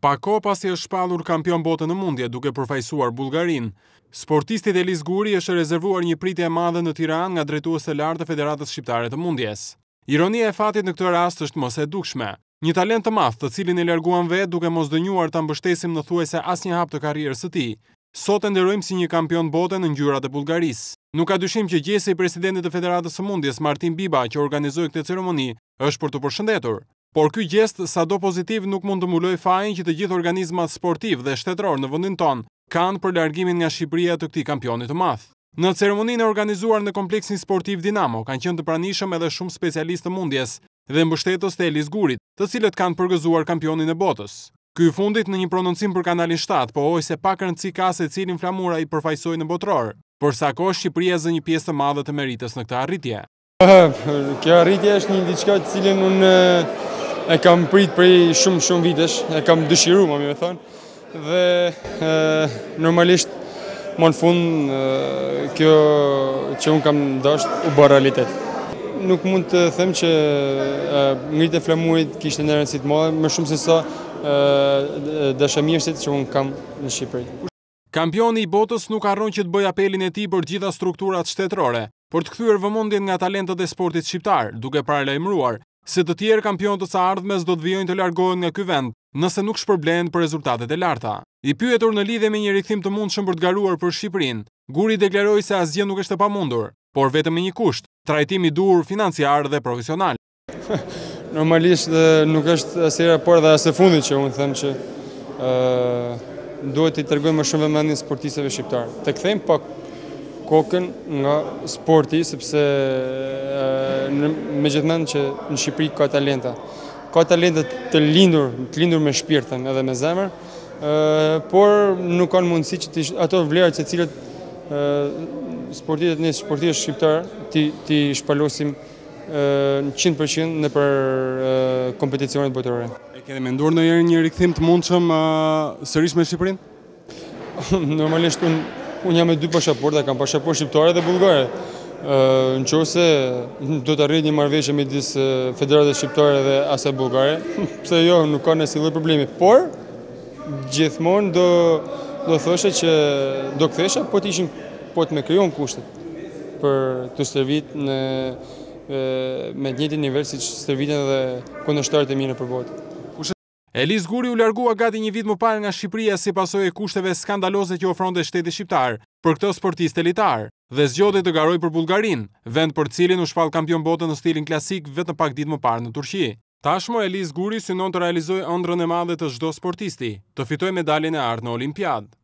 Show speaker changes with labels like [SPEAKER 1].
[SPEAKER 1] Pa kohë pasi është shpallur kampion bote në mundje duke përfaqësuar Bullgarinë, sportistit Eliz Guri është rezervuar një pritje e madhe në Tiranë nga drejtuesi i lartë e Federatës Shqiptare të Mundjes. Ironia e fatit në këtë rast është mos e dukshme. Një talent të madh, të cilin e larguan vetë duke mos dënjuar ta mbështesim në thuajse asnjë hap të karrierës së tij, sot e nderojmë si një kampion bote në ngjyrat e Bullgarisë. Nuk ka dyshim që gjesi i presidentit të Federatës së Mundjes, Martin Biba, që organizoi këtë ceremoni, është për të përshëndetur. Por ky gjest, sado pozitiv, nuk mund të mbulojë fajin që të gjithë organizmat sportiv dhe shtetëror në vendin tonë kanë për largimin nga Shqipëria të këtij kampioni të madh. Në ceremoninë e organizuar në kompleksin sportiv Dinamo kanë qenë të pranishëm edhe shumë specialistë të mundjes dhe mbështetës të Eliz Gurit, të cilët kanë përgëzuar kampionin e botës. Ky i fundit në një prononcim për kanalin 7 pohoi se pak rëndësi ka se cilin flamura i përfaqësoi në botror, por sa kohë Shqipëria zë një pjesë të madhe të meritës në këtë arritje.
[SPEAKER 2] Kjo arritje është një diçka të cilën unë e kam prit prej shumë vitesh, e kam dëshiruar, më me thonë, dhe normalisht më në fund kjo që unë kam dashur u bë realitet. Nuk mund të them që ngritja e flamurit kishte një rëndësi të madhe, më shumë se sa dashamirësit që unë kam në Shqipëri.
[SPEAKER 1] Kampioni i botës nuk harron që të bëjë apelin e tij për gjitha strukturat shtetërore, për të kthyer vëmendjen nga talentët e sportit shqiptar, duke paralajmëruar se të tjerë kampionët të ardhmes do të vijojnë të largohen nga ky vend nëse nuk shpërblehen për rezultatet e larta. I pyetur në lidhje me një rikthim të mundshëm për të garuar për Shqipërinë, Guri deklaroi se asgjë nuk është e pamundur, por vetëm me një kusht: trajtim i dur financiar dhe profesional.
[SPEAKER 2] Normalisht nuk është as era por dhe as e fundit që unë them që duhet të tregojmë më shumë vëmendje sportistëve shqiptar. Të kthejmë pak kokën nga sporti, sepse megjithëse që në Shqipëri ka talenta. Ka talenta të lindur me shpirtën edhe me zemër, por nuk kanë mundësi që ato vlerat se cilët sportistët shqiptar ti shpalosim në 100% në për kompeticionet botërore.
[SPEAKER 1] E keni menduar ndonjëherë një rikthim të mundshëm sërish me Shqipërinë?
[SPEAKER 2] Normalisht unë jam me dy pasaporta, kam pasaportë shqiptare dhe bullgare. Nëse do të arrijë një marrëveshje midis Federatës Shqiptare dhe asaj bullgare, pse jo, nuk ka asnjë lloj problemi, por gjithmonë do thoshe që do kthesha po të më krijon kushtet për të stërvit me të njëjtin nivel siç stërviten edhe kundërshtarët e mi nëpër botë.
[SPEAKER 1] Eliz Guri u largua gati një vit më parë nga Shqipëria si pasojë e kushteve skandaloze që ofronte shteti shqiptar për këtë sportist elitar dhe zgjodhi të garojë për Bullgarinë, vend për cilin u shpall kampion bote në stilin klasik vetëm pak ditë më parë në Turqi. Tashmë Eliz Guri synon të realizojë ëndrrën e madhe të çdo sportisti, të fitojë medaljen e artë në Olimpiadë.